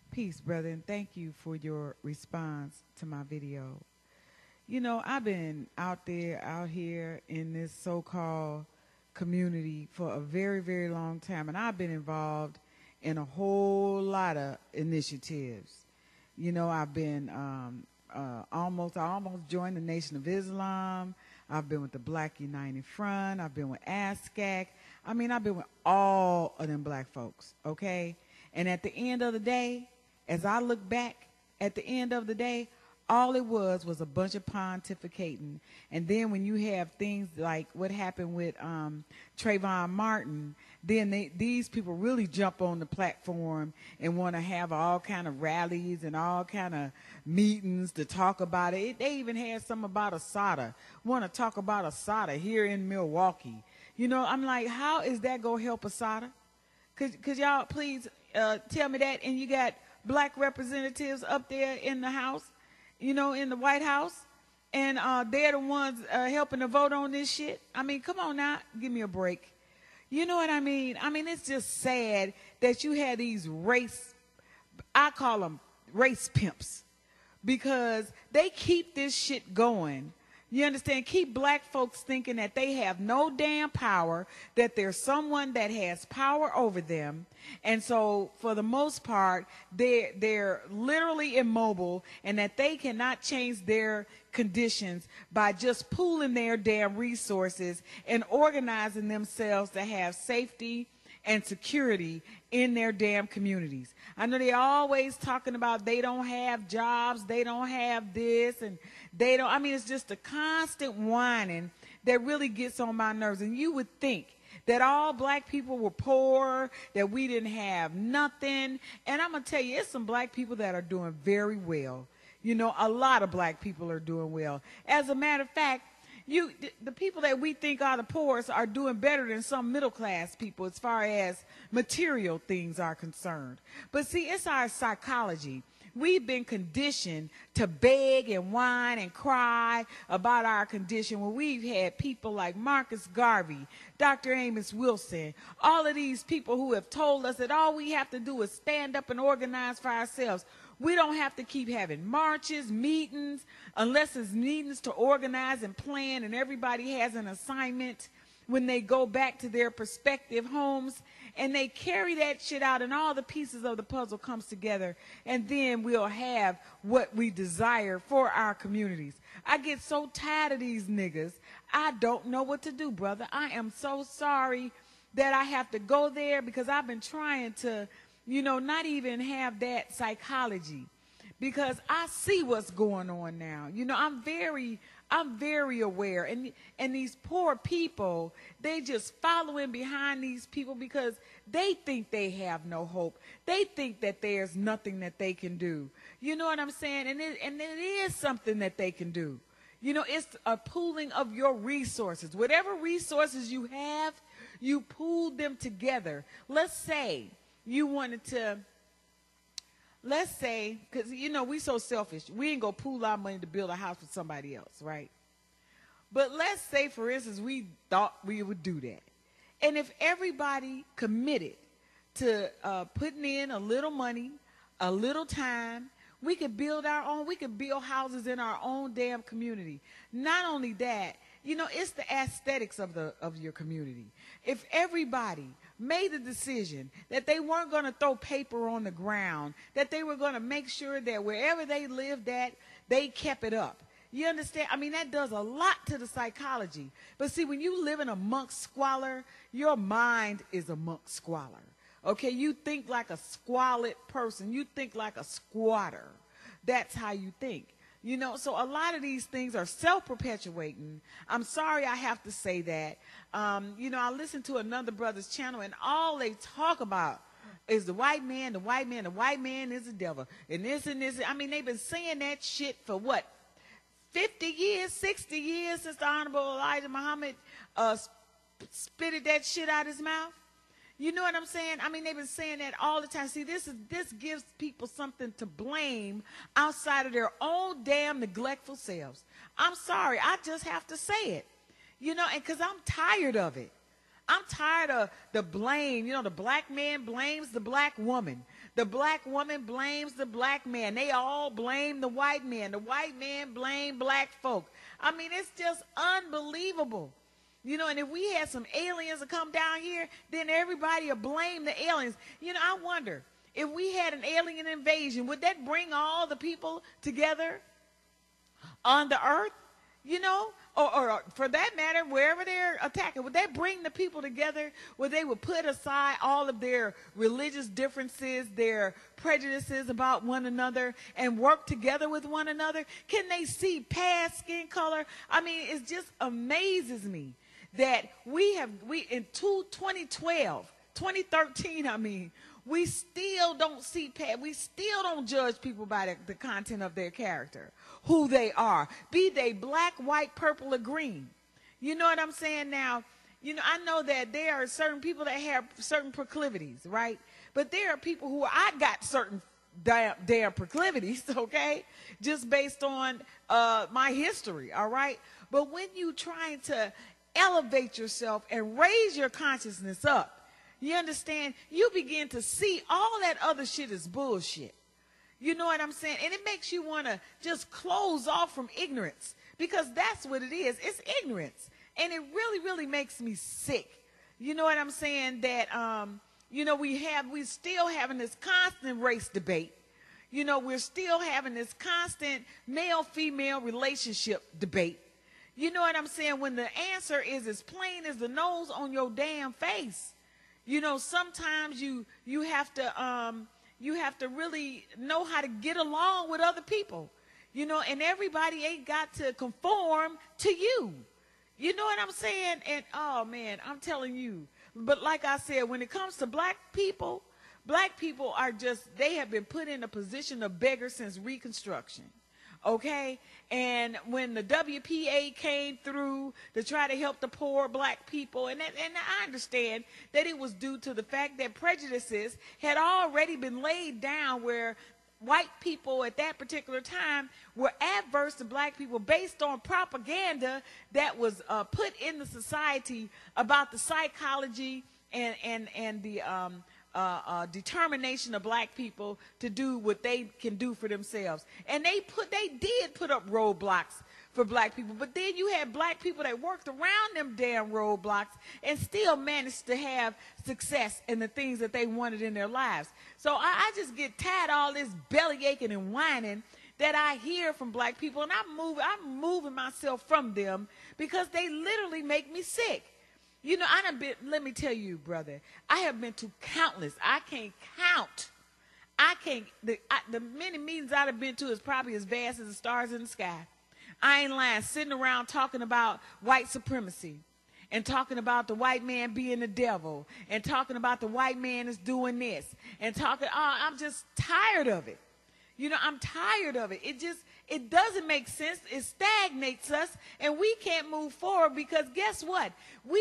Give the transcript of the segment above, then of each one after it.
Peace, brother, and thank you for your response to my video. I've been out here in this so-called community for a very, very long time, and I've been involved in a whole lot of initiatives. I've been I almost joined the Nation of Islam. I've been with the Black United Front. I've been with ASCAC. I've been with all of them black folks, okay? And at the end of the day, as I look back at the end of the day, all it was a bunch of pontificating. And then when you have things like what happened with Trayvon Martin, then these people really jump on the platform and want to have all kind of rallies and all kind of meetings to talk about it. They even had some about Asada, want to talk about Asada here in Milwaukee. I'm like, how is that going to help Asada? Could y'all please tell me that? And you got black representatives up there in the House, in the White House, and they're the ones helping to vote on this shit. Come on now, give me a break. You know what I mean? It's just sad that you have these I call them race pimps, because they keep this shit going. You understand? Keep black folks thinking that they have no damn power, that there's someone that has power over them. And so for the most part, they're literally immobile, and that they cannot change their conditions by just pooling their damn resources and organizing themselves to have safety and security in their damn communities. I know they're always talking about they don't have jobs, they don't have this, and they don't. It's just a constant whining that really gets on my nerves. And you would think that all black people were poor, that we didn't have nothing. And I'm going to tell you, it's some black people that are doing very well. A lot of black people are doing well. As a matter of fact, the people that we think are the poorest are doing better than some middle class people as far as material things are concerned. But see, it's our psychology. We've been conditioned to beg and whine and cry about our condition when we've had people like Marcus Garvey, Dr. Amos Wilson, all of these people who have told us that all we have to do is stand up and organize for ourselves. We don't have to keep having marches, meetings, unless it's meetings to organize and plan, and everybody has an assignment when they go back to their prospective homes, and they carry that shit out, and all the pieces of the puzzle comes together, and then we'll have what we desire for our communities. I get so tired of these niggas. I don't know what to do, brother. I am so sorry that I have to go there, because I've been trying to not even have that psychology, because I see what's going on now. I'm very aware, and these poor people, they just following behind these people because they think they have no hope. They think that there's nothing that they can do. You know what I'm saying? And it is something that they can do. It's a pooling of your resources. Whatever resources you have, you pool them together. Let's say you wanted to, because, we so selfish. We ain't going to pool our money to build a house for somebody else, right? But let's say, for instance, we thought we would do that. And if everybody committed to putting in a little money, a little time, we could build houses in our own damn community. Not only that, it's the aesthetics of your community. If everybody made the decision that they weren't going to throw paper on the ground, that they were going to make sure that wherever they lived at, they kept it up. You understand? That does a lot to the psychology. But see, when you live in amongst squalor, your mind is amongst squalor. Okay, you think like a squalid person. You think like a squatter. That's how you think. So a lot of these things are self-perpetuating. I'm sorry I have to say that. I listened to another brother's channel, and all they talk about is the white man, the white man, the white man is the devil. And this and this. They've been saying that shit for what? 50 years, 60 years since the Honorable Elijah Muhammad spitted that shit out his mouth. You know what I'm saying? They've been saying that all the time. See, this gives people something to blame outside of their own damn neglectful selves. I'm sorry, I just have to say it. And because I'm tired of it. I'm tired of the blame. The black man blames the black woman. The black woman blames the black man. They all blame the white man. The white man blame black folk. I mean, it's just unbelievable. You know, and if we had some aliens to come down here, then everybody would blame the aliens. You know, I wonder, if we had an alien invasion, would that bring all the people together on the earth? You know, or for that matter, wherever they're attacking, would that bring the people together where they would put aside all of their religious differences, their prejudices about one another, and work together with one another? Can they see past skin color? I mean, it just amazes me that we in 2013, I mean, we still don't see past, we still don't judge people by the content of their character, who they are, be they black, white, purple, or green. You know what I'm saying? Now, you know, I know that there are certain people that have certain proclivities, right? But there are people who I got certain damn proclivities, okay, just based on my history, all right? But when you trying to elevate yourself and raise your consciousness up, you understand, you begin to see all that other shit is bullshit. You know what I'm saying? And it makes you want to just close off from ignorance, because that's what it is. It's ignorance. And it really, really makes me sick. You know what I'm saying? That, you know, we're still having this constant race debate. You know, we're still having this constant male-female relationship debate. You know what I'm saying? When the answer is as plain as the nose on your damn face. You know, sometimes you have to really know how to get along with other people. You know, and everybody ain't got to conform to you. You know what I'm saying? And oh man, I'm telling you. But like I said, when it comes to black people are just, they have been put in a position of beggar since Reconstruction. Okay, and when the WPA came through to try to help the poor black people, and I understand that it was due to the fact that prejudices had already been laid down, where white people at that particular time were adverse to black people based on propaganda that was put in the society about the psychology and the determination of black people to do what they can do for themselves. And they did put up roadblocks for black people, but then you had black people that worked around them damn roadblocks and still managed to have success in the things that they wanted in their lives. So I just get tired of all this belly aching and whining that I hear from black people, and I'm moving myself from them, because they literally make me sick. You know, let me tell you, brother, I have been to countless, I can't count. The many meetings I've been to is probably as vast as the stars in the sky. I ain't lying, sitting around talking about white supremacy, and talking about the white man being the devil, and talking about the white man is doing this, and I'm just tired of it. You know, I'm tired of it. It doesn't make sense. It stagnates us, and we can't move forward, because guess what?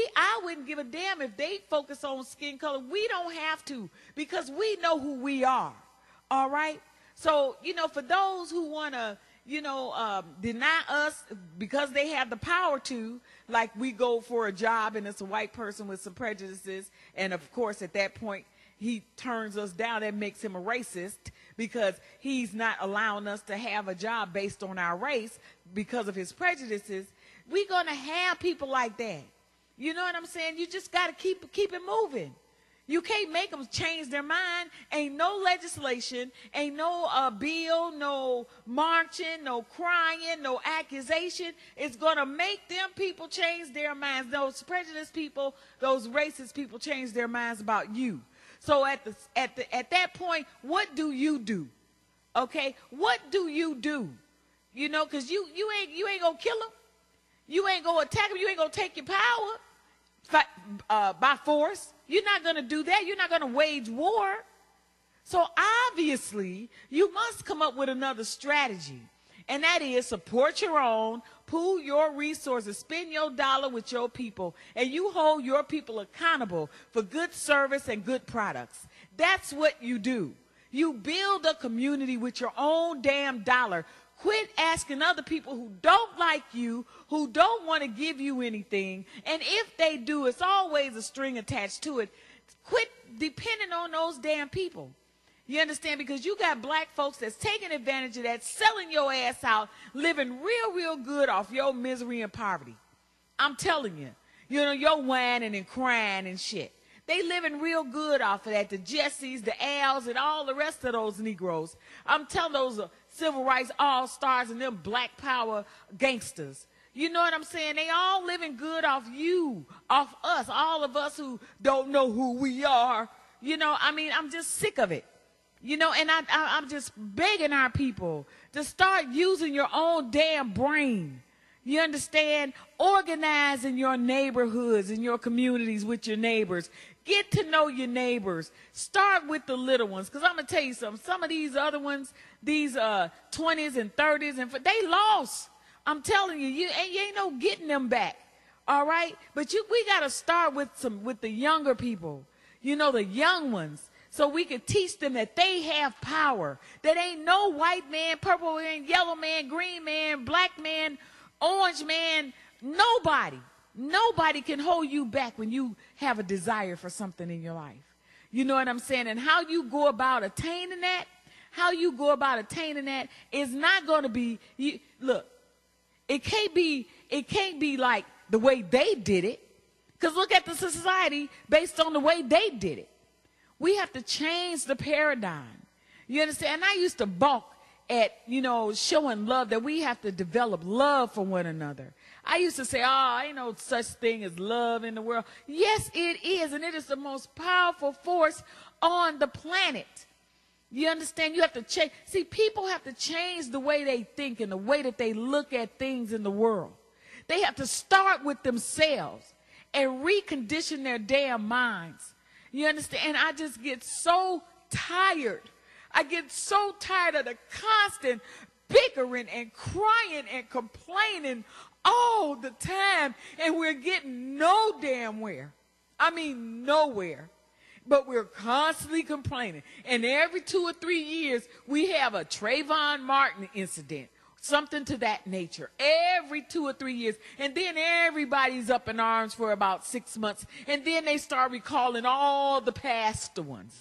I wouldn't give a damn if they focus on skin color. We don't have to, because we know who we are. All right? So, you know, for those who want to, you know, deny us because they have the power to, like we go for a job and it's a white person with some prejudices, and of course at that point he turns us down. That makes him a racist, because he's not allowing us to have a job based on our race because of his prejudices. We're going to have people like that. You know what I'm saying? You just got to keep it moving. You can't make them change their mind. Ain't no legislation, ain't no bill, no marching, no crying, no accusation. It's going to make them people change their minds. Those prejudiced people, those racist people change their minds about you. So at that point, what do you do? Okay, what do you do? You know, because you ain't gonna kill them, you ain't gonna attack them, you ain't gonna take your power by force. You're not gonna do that. You're not gonna wage war. So obviously, you must come up with another strategy, and that is support your own, pool your resources, spend your dollar with your people, and you hold your people accountable for good service and good products. That's what you do. You build a community with your own damn dollar. Quit asking other people who don't like you, who don't want to give you anything, and if they do, it's always a string attached to it. Quit depending on those damn people. You understand? Because you got black folks that's taking advantage of that, selling your ass out, living real, real good off your misery and poverty. I'm telling you. You know, you're whining and crying and shit. They living real good off of that. The Jessies, the Als, and all the rest of those Negroes. I'm telling those civil rights all-stars and them black power gangsters. You know what I'm saying? They all living good off you, off us, all of us who don't know who we are. You know, I mean, I'm just sick of it. You know, and I'm just begging our people to start using your own damn brain. You understand? Organize in your neighborhoods, in your communities with your neighbors. Get to know your neighbors. Start with the little ones. Because I'm going to tell you something. Some of these other ones, these 20s and 30s, and they lost. I'm telling you, you ain't no getting them back. All right? But we got to start with the younger people. You know, the young ones. So we can teach them that they have power. That ain't no white man, purple man, yellow man, green man, black man, orange man. Nobody can hold you back when you have a desire for something in your life. You know what I'm saying? And how you go about attaining that, is not going to be, look, it can't be like the way they did it. Because look at the society based on the way they did it. We have to change the paradigm. You understand? And I used to balk at, you know, showing love, that we have to develop love for one another. I used to say, oh, ain't no such thing as love in the world. Yes, it is. And it is the most powerful force on the planet. You understand? You have to change. See, people have to change the way they think and the way that they look at things in the world. They have to start with themselves and recondition their damn minds. You understand? And I just get so tired. I get so tired of the constant bickering and crying and complaining all the time. And we're getting no damn where. I mean, nowhere. But we're constantly complaining. And every 2 or 3 years, we have a Trayvon Martin incident. Something to that nature. Every 2 or 3 years. And then everybody's up in arms for about 6 months. And then they start recalling all the past ones.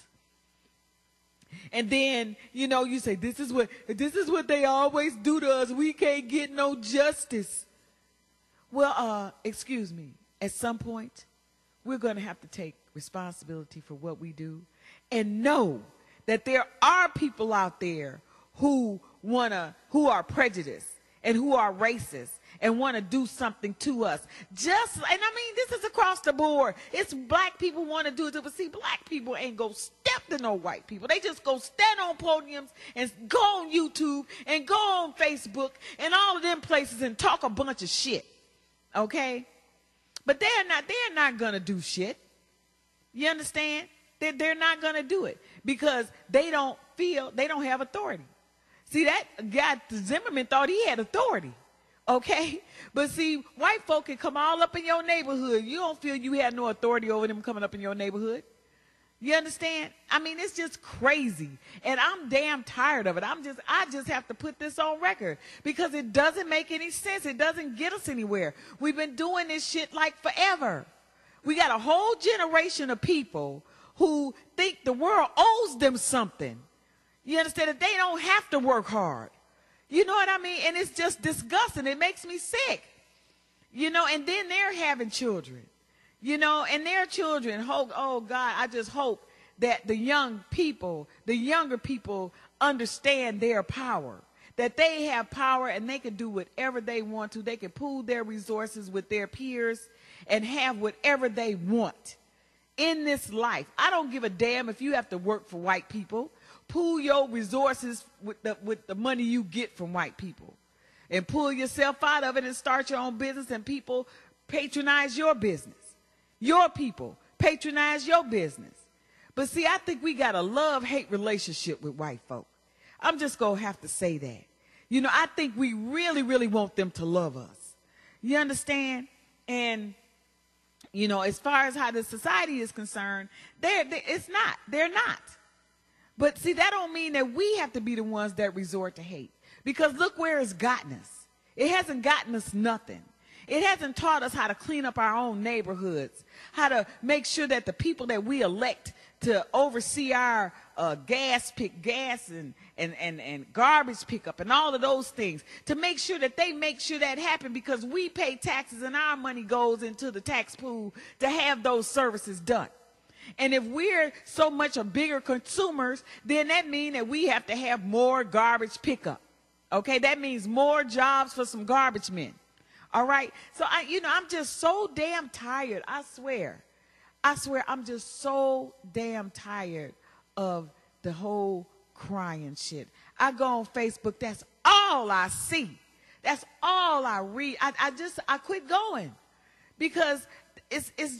And then, you know, you say, this is what they always do to us. We can't get no justice. Well, excuse me. At some point, we're going to have to take responsibility for what we do and know that there are people out there who are prejudiced and who are racist and want to do something to us. And I mean, this is across the board. It's black people want to do it too, but see, black people ain't go step to no white people. They just go stand on podiums and go on YouTube and go on Facebook and all of them places and talk a bunch of shit. Okay? But they're not going to do shit. You understand? They're not going to do it because they don't have authority. See, that guy Zimmerman thought he had authority, okay? But see, white folk can come all up in your neighborhood. You don't feel you have no authority over them coming up in your neighborhood. You understand? I mean, it's just crazy. And I'm damn tired of it. I just have to put this on record because it doesn't make any sense. It doesn't get us anywhere. We've been doing this shit like forever. We got a whole generation of people who think the world owes them something. You understand? That they don't have to work hard. You know what I mean? And it's just disgusting. It makes me sick. You know, and then they're having children. You know, and their children, oh God, I just hope that the younger people understand their power. That they have power and they can do whatever they want to. They can pool their resources with their peers and have whatever they want in this life. I don't give a damn if you have to work for white people. Pool your resources with the money you get from white people. And pull yourself out of it and start your own business, and people patronize your business. Your people patronize your business. But see, I think we got a love-hate relationship with white folk. I'm just going to have to say that. You know, I think we really, really want them to love us. You understand? And, you know, as far as how the society is concerned, they're not. But see, that don't mean that we have to be the ones that resort to hate. Because look where it's gotten us. It hasn't gotten us nothing. It hasn't taught us how to clean up our own neighborhoods, how to make sure that the people that we elect to oversee our gas and garbage pickup and all of those things, to make sure that they make sure that happen, because we pay taxes and our money goes into the tax pool to have those services done. And if we're so much a bigger consumers, then that means that we have to have more garbage pickup. Okay, that means more jobs for some garbage men. All right, so I'm just so damn tired. I swear, I'm just so damn tired of the whole crying shit. I go on Facebook, that's all I see. That's all I read. I quit going, because it's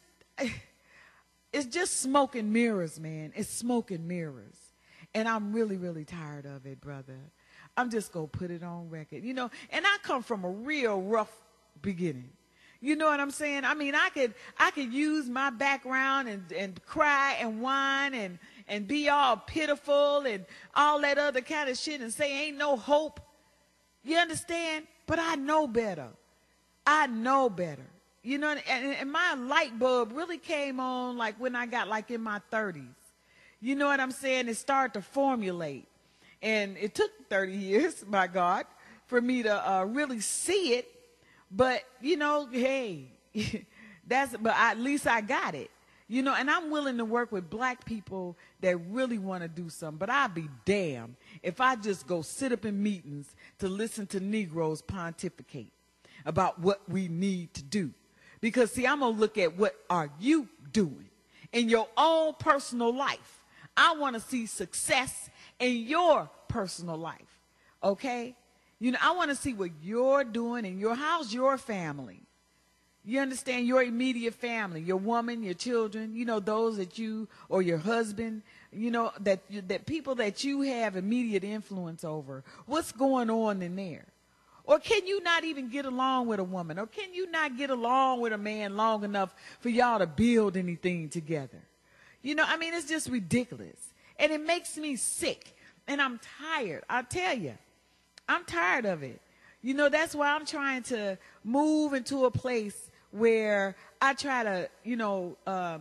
just smoke and mirrors, man. It's smoke and mirrors. And I'm really, really tired of it, brother. I'm just going to put it on record. And I come from a real rough beginning. You know what I'm saying? I mean, I could use my background and cry and whine and be all pitiful and all that other kind of shit and say ain't no hope. You understand? But I know better. I know better. And my light bulb really came on like when I got like in my 30s. You know what I'm saying? It started to formulate. And it took 30 years, my God, for me to really see it. But, hey, but at least I got it. And I'm willing to work with black people that really want to do something. But I'll be damned if I just go sit up in meetings to listen to Negroes pontificate about what we need to do. Because, see, I'm going to look at what are you doing in your own personal life. I want to see success in your personal life, okay? I want to see what you're doing in how's your family? You understand, your immediate family, your woman, your children, those that you, or your husband, that people that you have immediate influence over. What's going on in there? Or can you not even get along with a woman? Or can you not get along with a man long enough for y'all to build anything together? It's just ridiculous. And it makes me sick. And I'm tired. I tell you, I'm tired of it. That's why I'm trying to move into a place where I try to,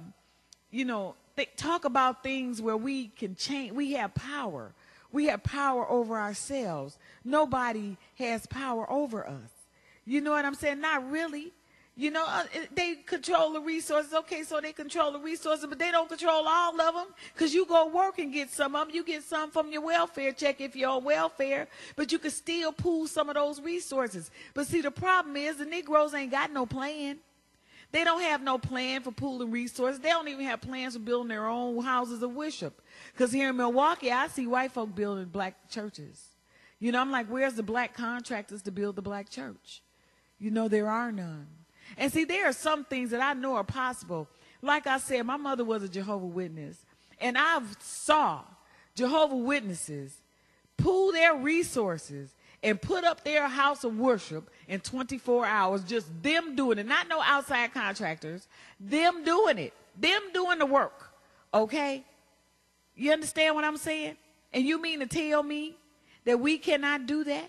talk about things where we can change. We have power. We have power over ourselves. Nobody has power over us. You know what I'm saying? Not really. They control the resources. Okay, so they control the resources, but they don't control all of them, because you go work and get some of them. You get some from your welfare check if you're on welfare, but you can still pool some of those resources. But see, the problem is the Negroes ain't got no plan. They don't have no plan for pooling resources. They don't even have plans for building their own houses of worship. Because here in Milwaukee, I see white folk building black churches. I'm like, where's the black contractors to build the black church? There are none. And see, there are some things that I know are possible. Like I said, my mother was a Jehovah's Witness. And I saw Jehovah's Witnesses pool their resources and put up their house of worship in 24 hours, just them doing it, not no outside contractors, them doing it, them doing the work, okay? You understand what I'm saying? And you mean to tell me that we cannot do that?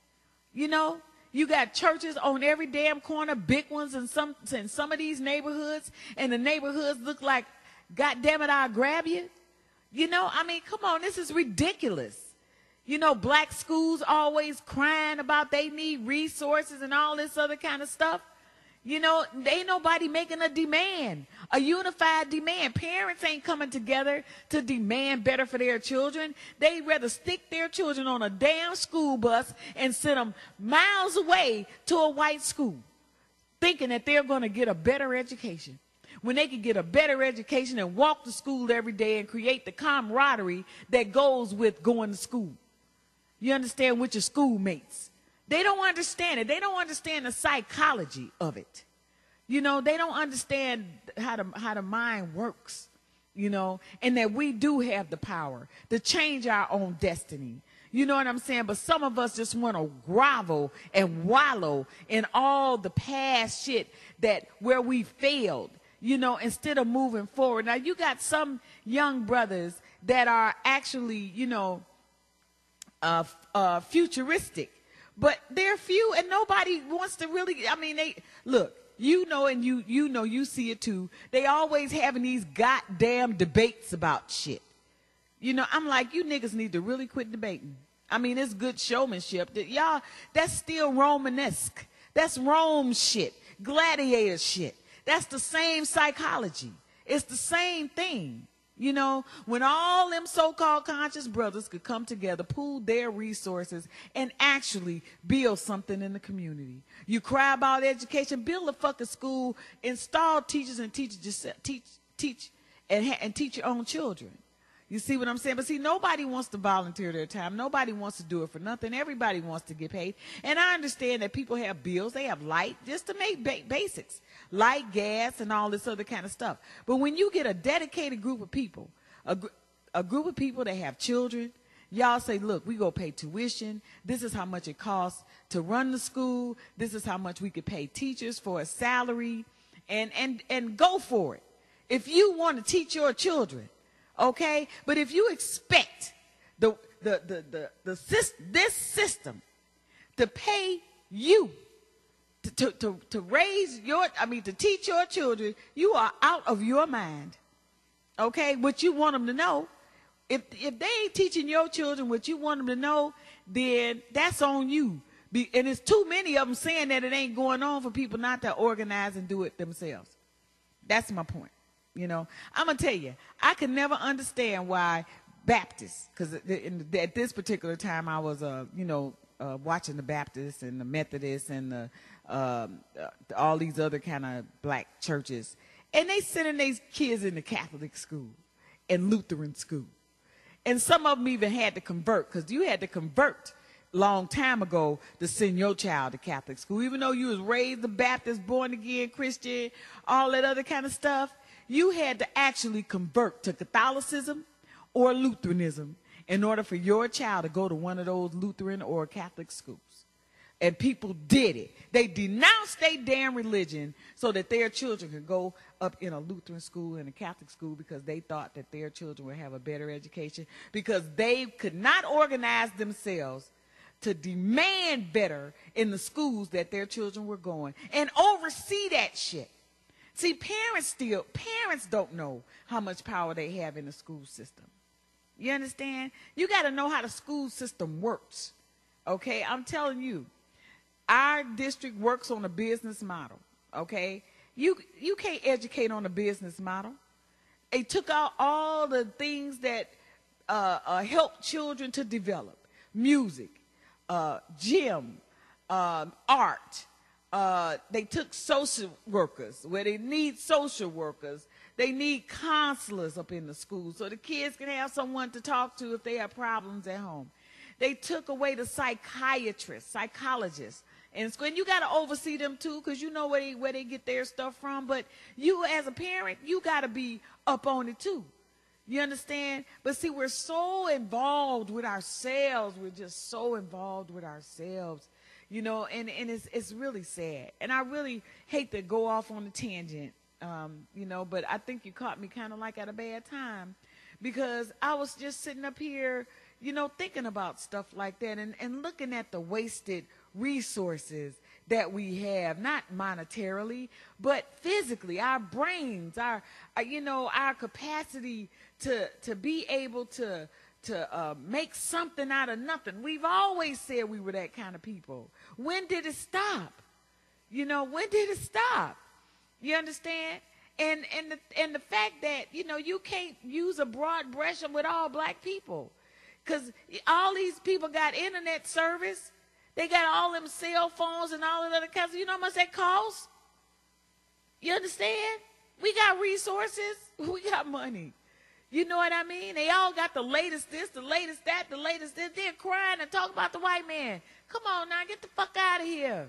You got churches on every damn corner, big ones in some of these neighborhoods, and the neighborhoods look like, God damn it, I'll grab you. Come on, this is ridiculous. Black schools always crying about they need resources and all this other kind of stuff. Ain't nobody making a demand, a unified demand. Parents ain't coming together to demand better for their children. They'd rather stick their children on a damn school bus and send them miles away to a white school, thinking that they're going to get a better education, when they could get a better education and walk to school every day and create the camaraderie that goes with going to school. You understand, with your schoolmates. They don't understand it. They don't understand the psychology of it. They don't understand how the mind works, and that we do have the power to change our own destiny. You know what I'm saying? But some of us just want to grovel and wallow in all the past shit where we failed, instead of moving forward. Now, you got some young brothers that are actually, futuristic. But they're few, and nobody wants to really, look, you know, and you know, you see it too. They always having these goddamn debates about shit. You know, I'm like, you niggas need to really quit debating. I mean, it's good showmanship. Y'all, that's still Romanesque. That's Rome shit, gladiator shit. That's the same psychology. It's the same thing. You know, when all them so-called conscious brothers could come together, pool their resources, and actually build something in the community. You cry about education, build a fucking school, install teachers and teach and teach your own children. You see what I'm saying? But see, nobody wants to volunteer their time. Nobody wants to do it for nothing. Everybody wants to get paid. And I understand that people have bills. They have light just to make basics. Light, gas, and all this other kind of stuff. But when you get a dedicated group of people, a group of people that have children, y'all say, look, we go pay tuition. This is how much it costs to run the school. This is how much we could pay teachers for a salary. And go for it. If you want to teach your children. Okay, but if you expect this system to pay you to raise your, to teach your children, you are out of your mind. Okay, what you want them to know, if they ain't teaching your children what you want them to know, then that's on you. And it's too many of them saying that it ain't going on for people not to organize and do it themselves. That's my point. You know, I'm going to tell you, I could never understand why Baptists, because at this particular time I was, watching the Baptists and the Methodists and all these other kind of black churches, and they sending their kids into Catholic school and Lutheran school. And some of them even had to convert, because you had to convert long time ago to send your child to Catholic school. Even though you was raised a Baptist, born again Christian, all that other kind of stuff, you had to actually convert to Catholicism or Lutheranism in order for your child to go to one of those Lutheran or Catholic schools. And people did it. They denounced their damn religion so that their children could go up in a Lutheran school and a Catholic school, because they thought that their children would have a better education, because they could not organize themselves to demand better in the schools that their children were going and oversee that shit. See, parents don't know how much power they have in the school system. You understand? You got to know how the school system works. Okay? I'm telling you, our district works on a business model. Okay? You can't educate on a business model. They took out all the things that help children to develop. Music, gym, art. They took social workers, where they need social workers. They need counselors up in the school so the kids can have someone to talk to if they have problems at home. They took away the psychiatrists, psychologists. And you got to oversee them too, because you know where they get their stuff from. But you as a parent, you got to be up on it too. You understand? But see, we're so involved with ourselves. We're just so involved with ourselves. You know, and it's really sad. And I really hate to go off on a tangent, but I think you caught me kind of like at a bad time, because I was just sitting up here, thinking about stuff like that and looking at the wasted resources that we have, not monetarily, but physically, our brains, our capacity to be able to make something out of nothing. We've always said we were that kind of people. When did it stop? When did it stop? You understand? And the fact that, you can't use a broad brush with all black people, because all these people got internet service. They got all them cell phones and all of that other kinds of, you know how much that costs? You understand? We got resources. We got money. You know what I mean? They all got the latest this, the latest that, the latest this. They're crying and talking about the white man. Come on now, get the fuck out of here.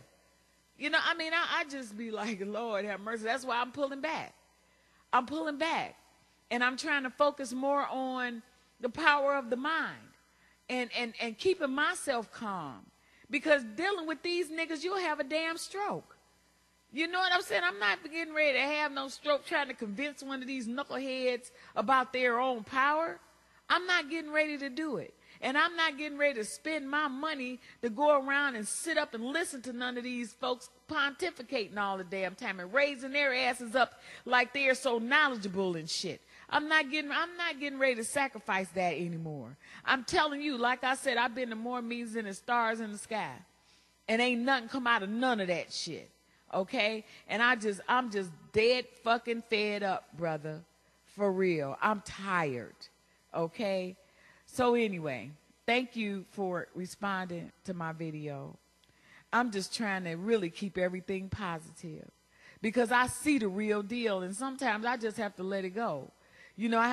I just be like, Lord have mercy. That's why I'm pulling back. I'm pulling back. And I'm trying to focus more on the power of the mind and keeping myself calm. Because dealing with these niggas, you'll have a damn stroke. You know what I'm saying? I'm not getting ready to have no stroke trying to convince one of these knuckleheads about their own power. I'm not getting ready to do it. And I'm not getting ready to spend my money to go around and sit up and listen to none of these folks pontificating all the damn time and raising their asses up like they're so knowledgeable and shit. I'm not getting ready to sacrifice that anymore. I'm telling you, like I said, I've been to more meetings than the stars in the sky. And ain't nothing come out of none of that shit. Okay? And I'm just dead fucking fed up, brother. For real. I'm tired. Okay? So anyway, thank you for responding to my video. I'm just trying to really keep everything positive because I see the real deal, and sometimes I just have to let it go. You know, I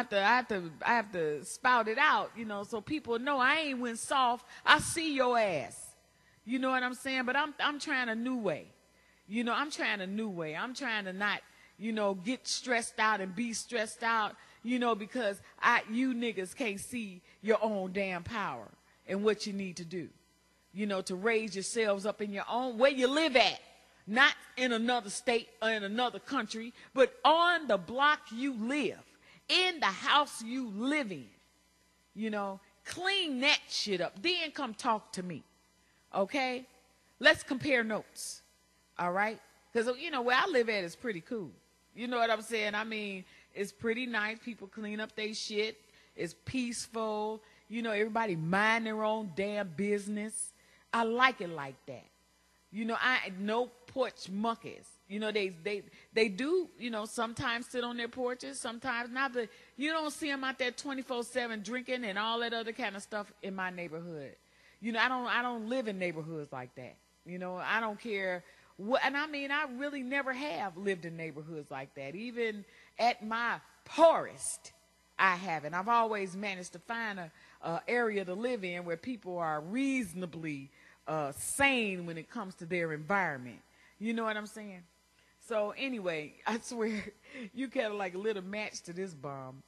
have to spout it out, you know, so people know I ain't went soft. I see your ass. You know what I'm saying? But I'm trying a new way. You know, I'm trying a new way. I'm trying to not, you know, get stressed out and be stressed out, you know, because you niggas can't see your own damn power and what you need to do. You know, to raise yourselves up in your own, where you live at. Not in another state or in another country, but on the block you live. In the house you live in. You know, clean that shit up. Then come talk to me. Okay? Let's compare notes. All right? Because, you know, where I live at is pretty cool. You know what I'm saying? I mean, it's pretty nice. People clean up their shit. It's peaceful. You know, everybody mind their own damn business. I like it like that. You know, no porch monkeys. You know, they do, you know, sometimes sit on their porches, sometimes not. But you don't see them out there 24/7 drinking and all that other kind of stuff in my neighborhood. You know, I don't live in neighborhoods like that. You know, I don't care what, and I mean, I really never have lived in neighborhoods like that. Even at my poorest, I haven't. I've always managed to find a area to live in where people are reasonably sane when it comes to their environment. You know what I'm saying? So anyway, I swear you kind of like lit a match to this bomb.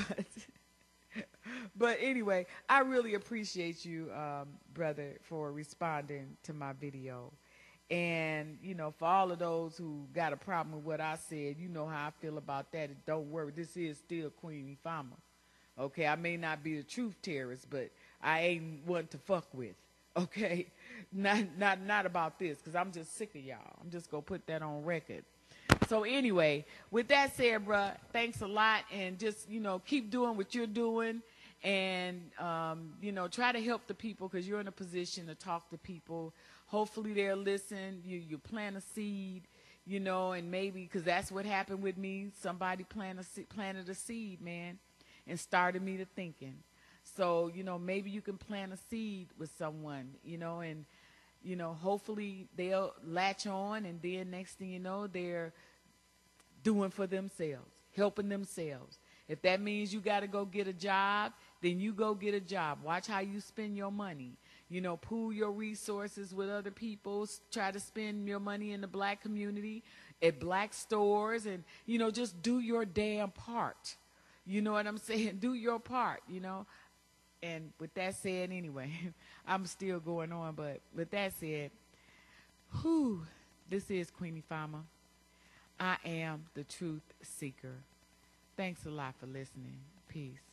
But anyway, I really appreciate you, brother, for responding to my video. And, you know, for all of those who got a problem with what I said, you know how I feel about that. Don't worry, this is still Queen Ifama. Okay, I may not be the truth terrorist, but I ain't one to fuck with. Okay, not about this, because I'm just sick of y'all. I'm just gonna put that on record. So anyway, with that said, bruh, thanks a lot, and just, you know, keep doing what you're doing, and you know, try to help the people, because you're in a position to talk to people. Hopefully they'll listen. You plant a seed, you know, and maybe, because that's what happened with me. Somebody planted a seed, man, and started me to thinking. So, you know, maybe you can plant a seed with someone, you know, and, you know, hopefully they'll latch on, and then next thing you know, they're doing for themselves, helping themselves. If that means you got to go get a job, then you go get a job. Watch how you spend your money. You know, pool your resources with other people. Try to spend your money in the black community, at black stores, and, you know, just do your damn part. You know what I'm saying? Do your part, you know. And with that said, anyway, I'm still going on, but with that said, this is Queen Ifama. I am the truth seeker. Thanks a lot for listening. Peace.